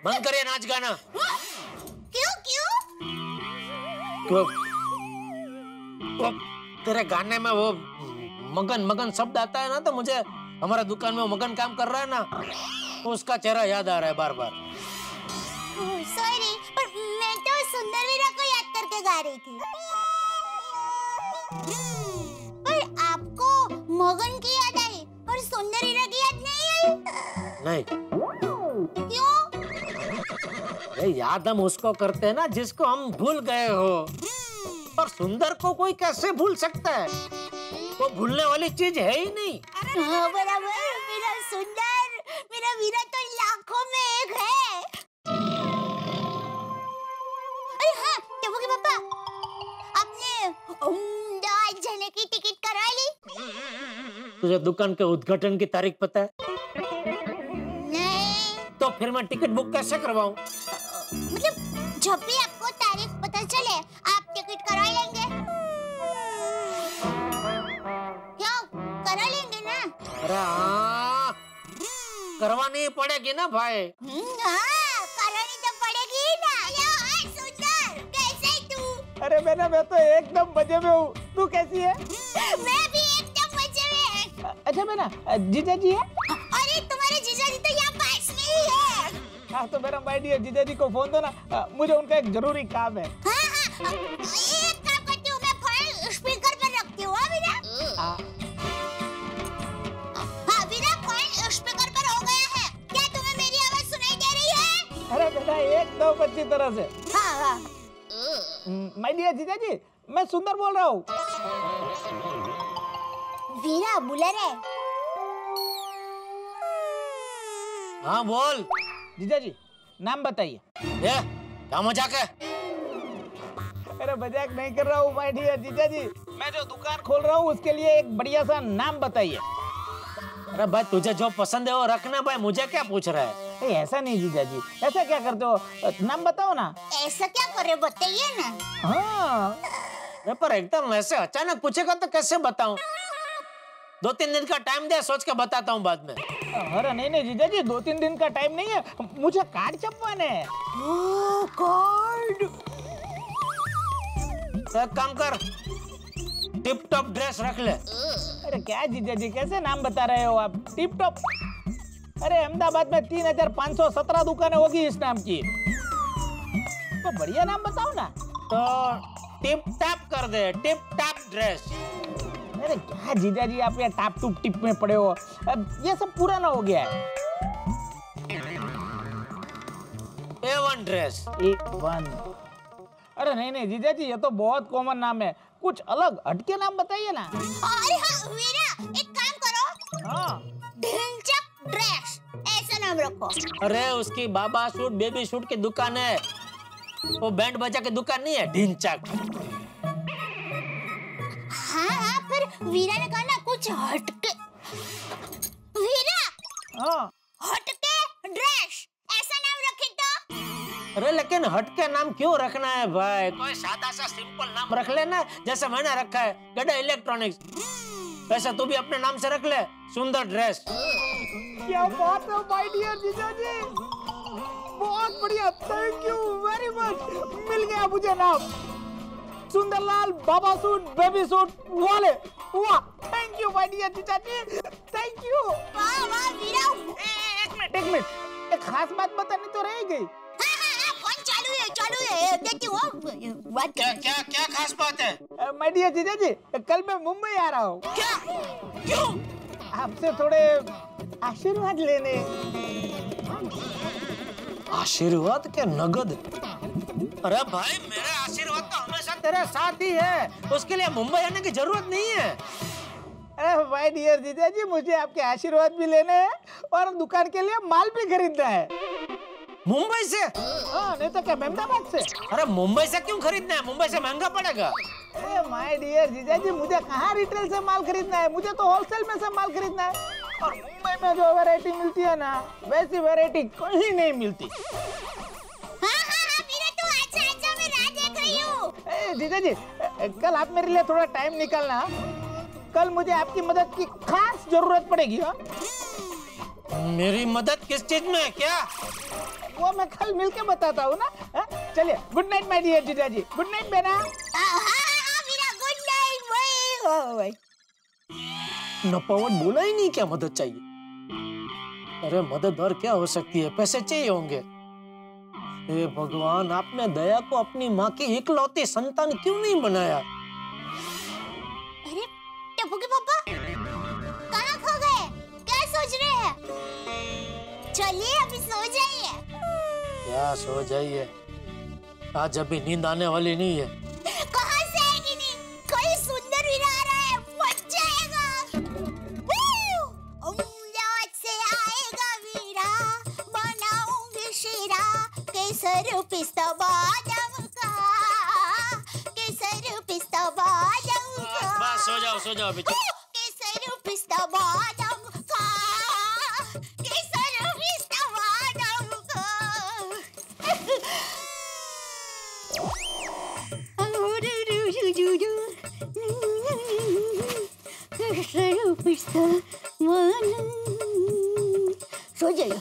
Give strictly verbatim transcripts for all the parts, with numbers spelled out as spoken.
बंद करिए नाच गाना। क्यों क्यों? वो, वो तेरे गाने में वो मगन मगन शब्द आता है ना, तो मुझे हमारा दुकान में वो मगन काम कर रहा है ना, तो उसका चेहरा याद आ रहा है बार बार। सॉरी, पर मैं तो सुंदर वीरा को याद करके गा रही थी। पर आपको मगन की याद आई और सुंदर वीरा की याद नहीं आई? नहीं। क्यों? ये याद हम उसको करते हैं ना जिसको हम भूल गए हो, और सुंदर को कोई कैसे भूल सकता है? वो भूलने वाली चीज है ही नहीं। हाँ, बराबर। मेरा सुंदर, मेरा वीरा तो लाखों में एक है। अरे हाँ, टबू के पापा, आपने अहमदाबाद जाने की टिकट करा ली? तुझे दुकान के उद्घाटन की तारीख पता है? नहीं। तो फिर मैं टिकट बुक कैसे करवाऊं? मतलब जब भी आपको तारीख पता चले आप टिकट करा लेंगे? क्या करा लेंगे ना? अरे हाँ, करवानी ही पड़ेगी ना भाई। हाँ, करानी तो पड़ेगी ही ना। यार सुंदर, कैसे है तू? अरे मैंने मैं तो एकदम मजे में हूँ। तू कैसी है? मैं भी एकदम मजे में। अच्छा मैना, जीजा जी है? अरे तुम्हारे जीजा जी तो यहाँ पास में ही है। हाँ तो मेरा माय डियर जीजा जी को फोन दो ना, मुझे उनका एक जरूरी काम है। हाँ हाँ, एक काम करती हूँ, मैं फोन स्पीकर पर रखती हूँ। हाँ वीरा? हाँ हाँ वीरा, फोन स्पीकर पर हो गया है। क्या तुम्हें मेरी आवाज सुनाई दे रही है? अरे बेटा एकदम अच्छी तरह से। हाँ हाँ। माय डियर जीजा जी, मैं सुंदर बोल रहा हूँ। वीरा बुला रहे। हाँ बोल। जीजा जी नाम बताइए। ये क्या मजाक है? अरे मजाक नहीं कर रहा हूँ माय डियर जीजा जी, मैं जो दुकान खोल रहा हूँ उसके लिए एक बढ़िया सा नाम बताइए। अरे भाई तुझे जो पसंद है वो रखना भाई, मुझे क्या पूछ रहा है? ए, ऐसा नहीं जीजा जी, ऐसा क्या करते हो? नाम बताओ ना। ऐसा क्या करे बताइए ना। हाँ अरे पर एकदम ऐसे अचानक पूछेगा तो कैसे बताऊं? दो तीन दिन का टाइम दे, सोच के बताता हूँ बाद में। अरे नहीं नहीं जीजा जी, दो तीन दिन का टाइम नहीं है, मुझे कार्ड छपवाने है। Oh God. एक काम कर, टिप टॉप ड्रेस रख ले। अरे क्या जीजा जी, कैसे नाम बता रहे हो आप? Tip top? अरे अहमदाबाद में तीन हजार पाँच सौ सत्रह दुकानें होगी इस नाम की, तो बढ़िया नाम बताओ ना। तो टिप टॉप कर दे, टिप टॉप ड्रेस। अरे क्या जीजा जी, आप ये टाप टूप टिप में पड़े हो, अब ये सब पुराना हो गया है। A one dress. A one? अरे नहीं नहीं जीजा जी, ये तो बहुत कॉमन नाम है, कुछ अलग हटके नाम बताइए ना। अरे हाँ वीरा, एक काम करो। हाँ ढिंचक ड्रेस ऐसा नाम रखो। अरे उसकी बाबा सूट बेबी सूट की दुकान है, वो बैंड बजा की दुकान नहीं है, ढिंचक। हाँ हाँ, फिर वीरा ने कहा ना कुछ हटके। वीरा, हाँ हटके ड्रेस ऐसा नाम रखे तो। अरे लेकिन हटके नाम क्यों रखना है भाई? कोई सादा सा सिंपल नाम रख लेना, जैसे मैंने रखा है गड्ढा इलेक्ट्रॉनिक्स, वैसे तू भी अपने नाम से रख ले, सुंदर ड्रेस। क्या बात है माय डियर जीजा जी, बहुत बढ़िया, थैंक यू वेरी मच। मिल गया मुझे नाम, Sundarlal Baba suit baby suit वाले। वाह, थैंक यू माय डियर जीजा जी, थैंक यू। वाह वाह वीरा। एक मिनट एक मिनट, एक खास बात बतानी तो रह गई। हाँ हाँ हाँ, फोन चालू है चालू है, देती हूँ बात। क्या क्या क्या खास बात है? माय डियर जीजा जी, कल मैं मुंबई आ रहा हूँ। क्या? क्यों? आपसे थोड़े आशीर्वाद लेने। आशीर्वाद के नगद? अरे भाई मेरा आशीर्वाद तो हमेशा तेरे साथ ही है, उसके लिए मुंबई आने की जरूरत नहीं है। अरे माय डियर जीजा जी, मुझे आपके आशीर्वाद भी लेने हैं और दुकान के लिए माल भी खरीदना है। मुंबई से? हाँ, नहीं तो क्या अहमदाबाद से। अरे मुंबई से क्यों खरीदना है? मुंबई से महंगा पड़ेगा। अरे माय डियर जीजा जी, मुझे कहाँ रिटेल से माल खरीदना है, मुझे तो होलसेल में से माल खरीदना है। और मुंबई में जो वैरायटी मिलती है ना, वैसी वैरायटी कहीं नहीं मिलती। हाँ हाँ हाँ वीरा, तू अच्छा अच्छा, मैं राह देख रही हूँ। ए, जीजा जी, कल आप मेरे लिए थोड़ा टाइम निकालना, कल मुझे आपकी मदद की खास जरूरत पड़ेगी। हाँ, मेरी मदद किस चीज में? क्या? वो मैं कल मिलके बताता हूँ ना। चलिए, गुड नाइट माय डियर जीजा जी। गुड नाइट बेना। गुड नाइट भाई। नपावट बोला ही नहीं क्या मदद चाहिए? अरे मदद और क्या हो सकती है, पैसे चाहिए होंगे। हे भगवान, आपने दया को अपनी माँ की इकलौती संतान क्यों नहीं बनाया? अरे टप्पू के पापा कहाँ खो गए? क्या सोच रहे हैं? चलिए अभी सो जाइए। क्या सो जाइए? आज अभी नींद आने वाली नहीं है। कहाँ से आएगी नींद? कोई सुंदर वीरा आ रहा है, मच जाएगा। अमदावाद से आएगा वीरा, बनाऊंगी शीरा, केसर पिस्ता बादाम का, केसर पिस्ता बादाम का। बस सो जाओ, सो जाओ बेटा। केसर पिस्ता बादाम का, केसर पिस्ता बादाम का। सो जाइए।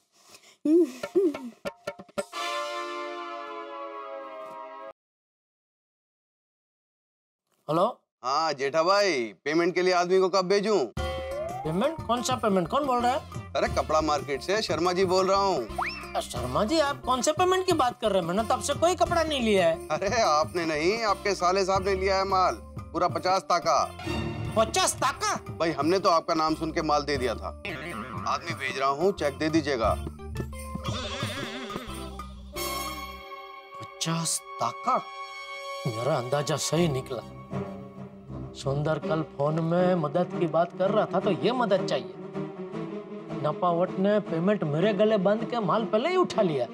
हेलो। हाँ जेठा भाई, पेमेंट के लिए आदमी को कब भेजूं? पेमेंट? कौन सा पेमेंट? कौन बोल रहा है? अरे कपड़ा मार्केट से शर्मा जी बोल रहा हूँ। शर्मा जी, आप कौन से पेमेंट की बात कर रहे हैं? मैंने तब से कोई कपड़ा नहीं लिया है। अरे आपने नहीं, आपके साले साहब ने लिया है माल, पूरा पचास ताका। पचास ताका? भाई हमने तो आपका नाम सुन के माल दे दिया था। आदमी भेज रहा हूँ, चेक दे दीजिएगा। पचास ताका? मेरा अंदाजा सही निकला। सुंदर कल फोन में मदद की बात कर रहा था, तो ये मदद चाहिए। नपावट ने पेमेंट मेरे गले बंद के माल पहले ही उठा लिया।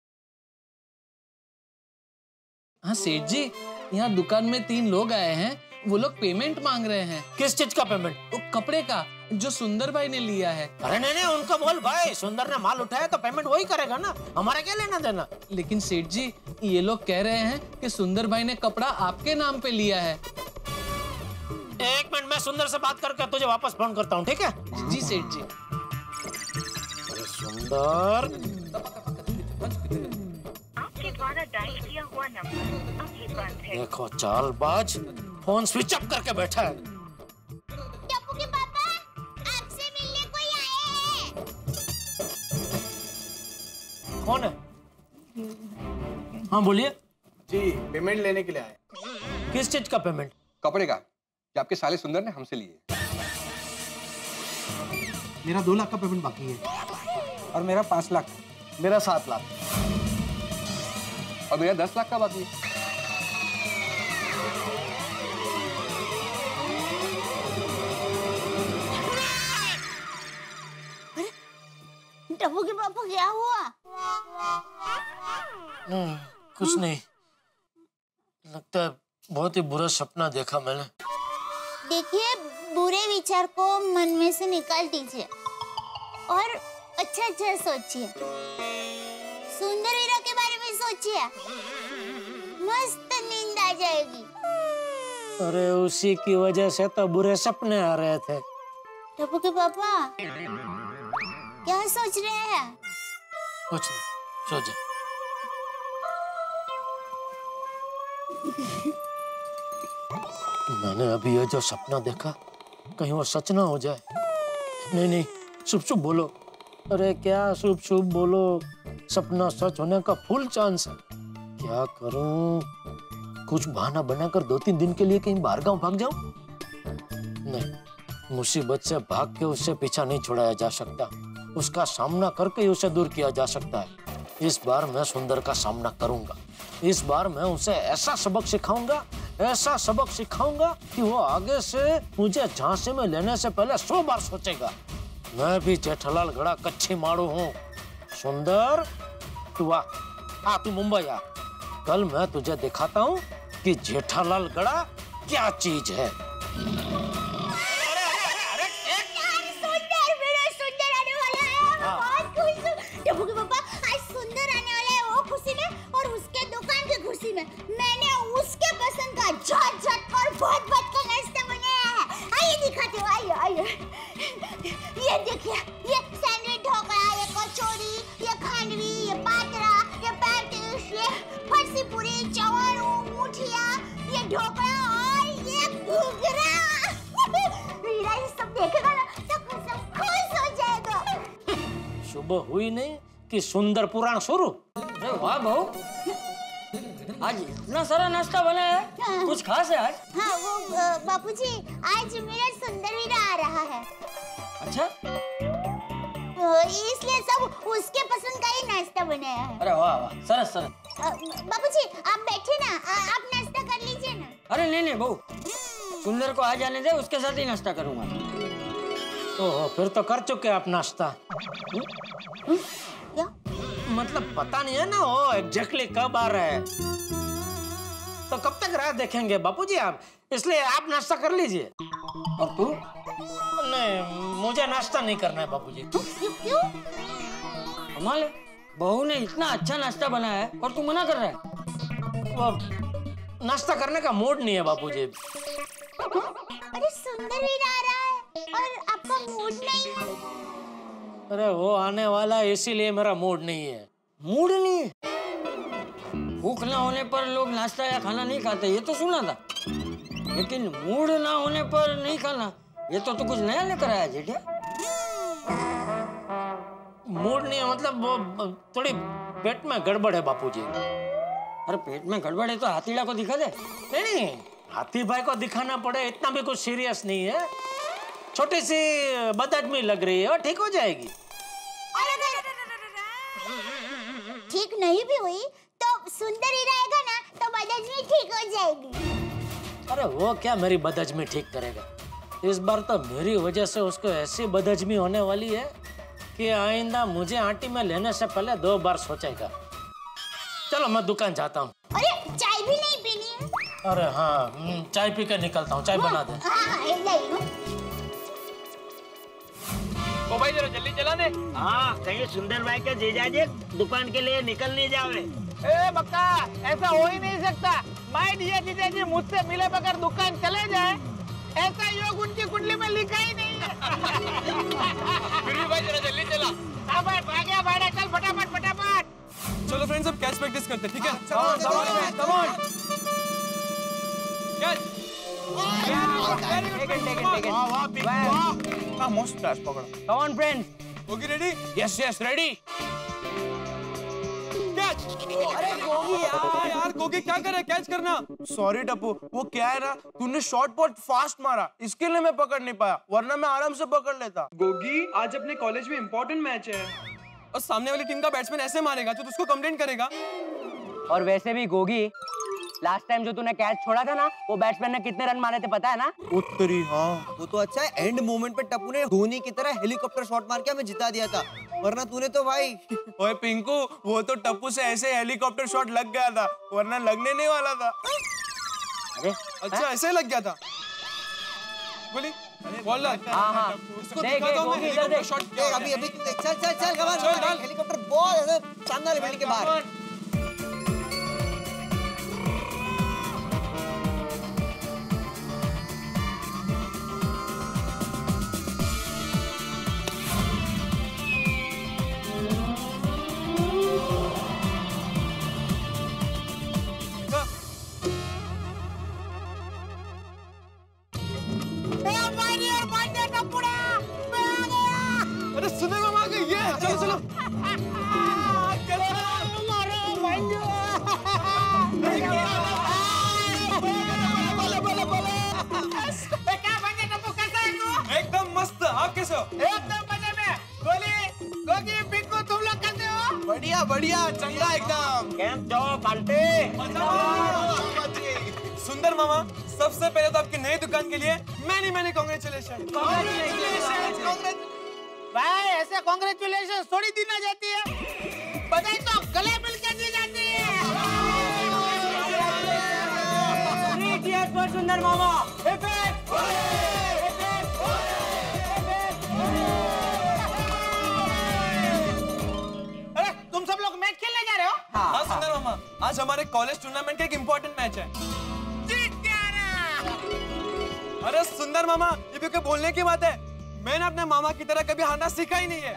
हाँ सेठ जी, यहाँ दुकान में तीन लोग आए हैं, वो लोग पेमेंट मांग रहे हैं। किस चीज का पेमेंट? वो कपड़े का जो सुंदर भाई ने लिया है। अरे नहीं नहीं, उनको बोल भाई, सुंदर ने माल उठाया तो पेमेंट वही करेगा ना, हमारा क्या लेना देना। लेकिन सेठ जी, ये लोग कह रहे हैं कि सुंदर भाई ने कपड़ा आपके नाम पे लिया है। एक मिनट, मैं सुंदर से बात करके तुझे वापस फोन करता हूँ, ठीक है? जी सेठ जी। अरे सुंदर, आपके द्वारा डायल किया हुआ नंबर अभी बंद है। देखो चालबाज, फोन स्विच ऑफ करके बैठा है। टप्पू के पापा, आपसे मिलने कोई आए हैं। कौन है? हाँ बोलिए। जी पेमेंट लेने के लिए आए। किस चीज का पेमेंट? कपड़े का, जो आपके साले सुंदर ने हमसे लिए। मेरा दो लाख का पेमेंट बाकी है। और मेरा पाँच लाख। मेरा सात लाख। और मेरा दस लाख का बाकी है। टप्पू के पापा क्या हुआ? नहीं, कुछ नहीं। लगता है बहुत ही बुरा सपना देखा मैंने। देखिए, बुरे विचार को मन में से निकाल दीजिए और अच्छा अच्छा सोचिए। सुंदर वीरा के बारे में सोचिए, मस्त नींद आ जाएगी। अरे उसी की वजह से तो बुरे सपने आ रहे थे। टप्पू के पापा क्या सोच रहे हैं? कुछ नहीं, सो जा। मैंने अभी ये जो सपना देखा, कहीं वो सच ना हो जाए। नहीं नहीं, शुभ शुभ बोलो। अरे क्या शुभ शुभ बोलो, सपना सच होने का फुल चांस है। क्या करूं? कुछ बहाना बनाकर दो तीन दिन के लिए कहीं बाहर गांव भाग जाऊं? नहीं, मुसीबत से भाग के उससे पीछा नहीं छुड़ाया जा सकता, उसका सामना करके ही उसे दूर किया जा सकता है। इस बार मैं सुंदर का सामना करूंगा। इस बार मैं उसे ऐसा सबक सिखाऊंगा, ऐसा सबक सिखाऊंगा कि वो आगे से मुझे झांसे में लेने से पहले सौ बार सोचेगा। मैं भी जेठालाल गड़ा कच्ची मारू हूँ। सुंदर, तू आ, आ तू मुंबई आ। कल मैं तुझे दिखाता हूँ कि जेठालाल गड़ा क्या चीज है। टप्पू के पापा, आज सुंदर आने वाला है वो खुशी में, और उसके दुकान की खुशी में मैंने उसके पसंद का झट झट और बहुत बहुत का नाश्ता बनाया है। आइए दिखाते हो, आइए आइए। ये देखिए, ये सैंडविच हो गया, ये कचौड़ी, ये खांडवी, ये सुबह हुई नहीं कि सुंदर पुराण शुरू। अरे वाह बहू, आज इतना सारा नाश्ता बना है। हाँ। कुछ खास है आज? हाँ वो अ, बापूजी आज मेरा सुंदर वीरा आ रहा है। अच्छा, अ, इसलिए सब उसके पसंद का ही नाश्ता बनाया है। अरे वाह वाह, सरस सरस। अ, बापूजी आप बैठे ना, आ, आप नाश्ता कर लीजिए ना। अरे नहीं नहीं बहू, सुंदर को आ जाने दे, उसके साथ ही नाश्ता करूंगा। ओहो, फिर तो कर चुके आप नाश्ता। क्या? मतलब पता नहीं है ना वो एग्जैक्टली कब आ रहा है, तो कब तक राह देखेंगे बापूजी आप, इसलिए आप नाश्ता कर लीजिए। और तू? नहीं, मुझे नाश्ता नहीं करना है बापूजी। क्यों क्यों? कमाल है, बहू ने इतना अच्छा नाश्ता बनाया है और तू मना कर रहा है। वो नाश्ता करने का मूड नहीं है बापूजी। अरे सुंदर वीरा आ रहा है और आपका मूड नहीं है। अरे वो आने वाला है इसीलिए मेरा मूड नहीं है। मूड नहीं है? भूख ना होने पर लोग नाश्ता या खाना नहीं खाते, ये तो सुना था, लेकिन मूड ना होने पर नहीं खाना, ये तो तू कुछ नया लेकर आया जेठिया। मूड नहीं है मतलब वो थोड़ी पेट में गड़बड़ है बापूजी। अरे पेट में गड़बड़ है तो हाथीड़ा को दिखा दे। नहीं नहीं, हाथी भाई को दिखाना पड़े इतना भी कुछ सीरियस नहीं है, छोटी सी बदहजमी लग रही है और ठीक हो जाएगी। ठीक नहीं भी हुई तो सुंदर ही रहेगा ना, तो बदहजमी ठीक हो जाएगी। अरे वो क्या मेरी बदहजमी ठीक करेगा, इस बार तो मेरी वजह से उसको ऐसी बदहजमी होने वाली है कि आइंदा मुझे आंटी में लेने से पहले दो बार सोचेगा। चलो मैं दुकान जाता हूँ। अरे चाय भी नहीं पीनी है? अरे हाँ, हम्म, चाय पी कर निकलता हूँ, चाय बना दे। हाँ हाँ ऐसा ही हूँ। ओ भाई जरा जल्दी चला दे। हाँ, कहीं सुंदर भाई के जीजाजी दुकान के लिए निकल नहीं जावे। ए बक्का, ऐसा हो ही नहीं सकता। माय डियर जीजाजी मुझसे मिले बगैर दुकान चले जाए, ऐसा योग उनकी कुंडली में लिखा ही नहीं है। फिर भी भाई जरा जल्दी चला। हाँ भाई, आ गया भाड़ा, चल फटाफट फटाफट। चलो फ्रेंड्स, अब कैच प्रैक्टिस करते हैं, ठीक है? Come on come on. Catch. वाह वाह वाह, वाह मस्त कैच पकड़ा। Come on friends. Okay ready? Yes yes ready. Catch. अरे गोगी यार, यार गोगी क्या कर रहा है? कैच करना। सॉरी टप्पू, वो क्या है ना, तूने शॉट बहुत फास्ट मारा, इसके लिए मैं पकड़ नहीं पाया, वरना मैं आराम से पकड़ लेता। गोगी, आज अपने कॉलेज में इम्पोर्टेंट मैच है और सामने वाली टीम का बैट्समैन ऐसे मारेगा तो उसको कंप्लेंट करेगा। और वैसे भी गोगी, लास्ट टाइम जो तूने कैच छोड़ा था ना, वो बैट्समैन ने कितने रन मारे थे पता है ना? उत्तरी हाँ। वो तो अच्छा है, एंड मोमेंट पे टप्पू ने धोनी की तरह हेलीकॉप्टर शॉट मार के हमें जिता दिया था, वरना तूने तो भाई। ओए पिंकू, वो तो टप्पू से ऐसे हेलीकॉप्टर शॉट लग गया था, वरना लगने नहीं वाला था। अरे अच्छा, ऐसे लग गया था। बोली बॉलर। हाँ हाँ, उसको देख दिखा दो, मैं गोगी इधर हेलीकॉप्टर देख। शॉट क्या अभी अभी चल चल चल कमान, चल, डाल। हेलीकॉप्टर बहुत ऐसे शानदार बिल्डिंग के बाहर। अरे सुने मामा आ गई, ये चलो चलो। एकदम मस्त, आप कैसे हो? एकदम मजे में। गोली, गोगी, पिंकू, तुम लोग कैसे हो? बढ़िया बढ़िया, चंगा एकदम। कैंप जाओ पाल्टे। सुंदर मामा, सबसे पहले तो आपकी नई दुकान के लिए मैनी मैनी कांग्रेचुलेशन। भाई ऐसे कांग्रेचुलेशन थोड़ी दी ना जाती है, बधाई तो गले मिल के दी जाती है। थ्री चीयर्स फॉर सुंदर मामा। अरे तुम सब लोग मैच खेलने जा रहे हो? हाँ सुंदर मामा, आज हमारे कॉलेज टूर्नामेंट का एक इम्पोर्टेंट मैच है। जीत गया ना। अरे सुंदर मामा, ये भी क्या बोलने की बात है, मैंने अपने मामा की तरह कभी हारना सीखा ही नहीं है।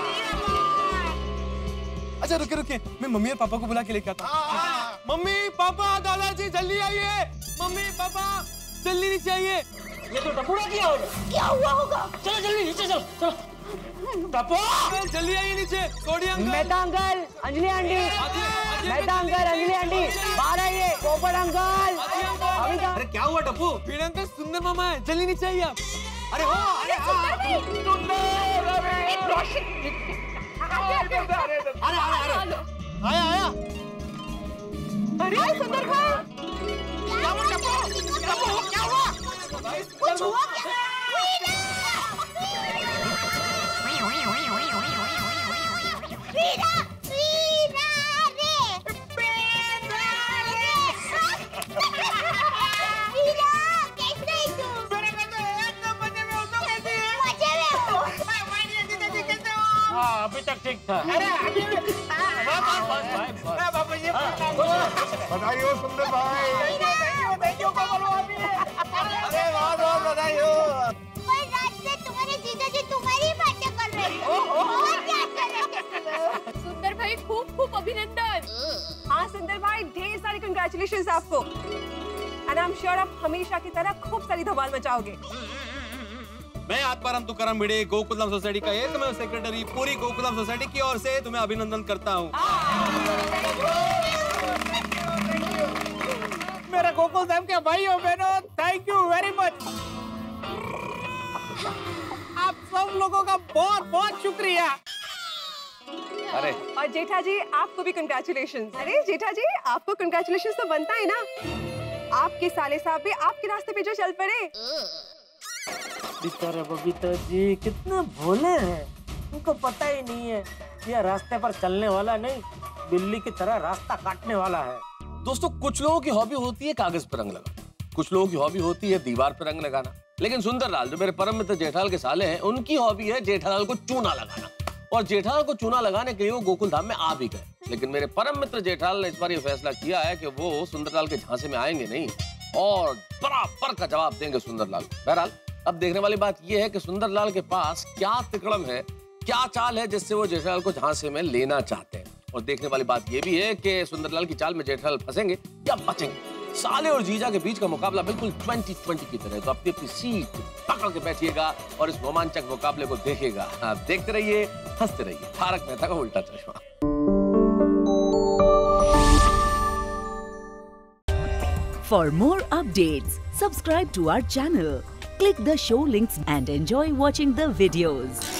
अच्छा रुके रुके, मैं मम्मी और पापा को बुला के लेके आता हूँ। मम्मी पापा, दादाजी जल्दी आइए। मम्मी पापा जल्दी नीचे आइए। ये तो टपुड़ा किया होगा। क्या हुआ होगा? चलो जल्दी नीचे चल चलो टप्पू जल्दी आइए नीचे Sodhi uncle Mehta uncle Anjali aunty Mehta uncle Anjali aunty बाहर आइए पोपट अंकल अभी कहाँ अरे क्या हुआ टप्पू वीर अंकल सुंदर मामा है जल्दी नीचे आइए आप अरे हो अरे अरे अरे अरे आया आया अरे सुंदर भाई क्या हुआ टप्पू टप्पू क्या हुआ कुछ हुआ क्या वीरा वीरा रे वीरा कैसे है तू मेरे को तो एकदम मजे में हो तो कैसे है मजे में हो माइडियर दीदी जी कैसे हो हाँ अभी तक ठीक था अरे अभी बाबा ये बधाई हो सुंदर भाई थैंक यू थैंक यू को बोलो अभी अरे बहुत बहुत बधाई हो पर रात से तुम्हारे जीजा जी तुम्हारी बातें कर रहे हैं और क्या कर रहे हैं सुंदर भाई खूब खूब अभिनंदन हाँ सुंदर भाई ढेर सारी कंग्रेचुलेशंस आपको एंड आई एम श्योर आप हमेशा की तरह खूब सारी धमाल मचाओगे मैं आत्माराम तुकाराम भिड़े गोकुलधाम सोसाइटी का एकमेव सेक्रेटरी पूरी गोकुलधाम सोसाइटी की ओर से तुम्हें अभिनंदन करता हूँ मेरे गोकुलधाम के भाइयों बहनों थैंक यू वेरी मच आप सब लोगों का बहुत बहुत शुक्रिया अरे और जेठा जी आपको भी कंग्रेचुलेशंस अरे जेठा जी आपको कंग्रेचुलेशंस तो बनता है ना आपके साले साहब भी आपके रास्ते पे जो चल पड़े बेचारे बबीता जी कितने भोले हैं उनको पता ही नहीं है यह रास्ते पर चलने वाला नहीं बिल्ली की तरह रास्ता काटने वाला है। दोस्तों कुछ लोगों की हॉबी होती है कागज पर रंग लगाना, कुछ लोगों की हॉबी होती है दीवार पर रंग लगाना, लेकिन सुंदरलाल जो मेरे परम मित्र जेठालाल के साले हैं उनकी हॉबी है जेठालाल को चूना लगाना। और जेठालाल को चूना लगाने के लिए वो गोकुलधाम में आ भी गए, लेकिन मेरे परम मित्र जेठालाल ने इस बार ये फैसला किया है कि वो सुंदरलाल के झांसे में आएंगे नहीं और बराबर का जवाब देंगे सुंदरलाल। बहरहाल अब देखने वाली बात यह है कि सुंदरलाल के पास क्या तिकड़म है, क्या चाल है जिससे वो जेठालाल को झांसे में लेना चाहते हैं। और देखने वाली बात यह भी है कि सुंदरलाल की चाल में जेठालाल फंसेंगे या बचेंगे। साले और जीजा के बीच का मुकाबला बिल्कुल ट्वेंटी ट्वेंटी की तरह है, तो अपनी अपनी सीट पकड़ के बैठिएगा और इस रोमांचक मुकाबले को देखेगा। आप देखते रहिए, हंसते रहिए। तारक मेहता का उल्टा चश्मा। For more updates, subscribe to our channel, click the show links and enjoy watching the videos.